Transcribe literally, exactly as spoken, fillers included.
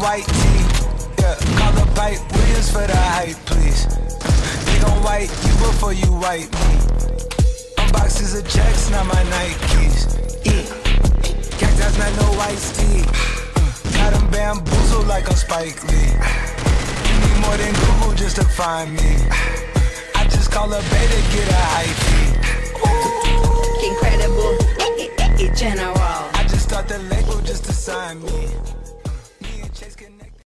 white tee. Yeah, call the pipe Williams for the hype, please. They gon' white you before you white me. Unboxes of checks, not my Nikes. Yeah. Cactus, not no iced tea. Got them bamboozled like I'm Spike Lee. You need more than Google just to find me. I just call a beta, get a hyphy. Incredible, general. I just start the label just to sign me.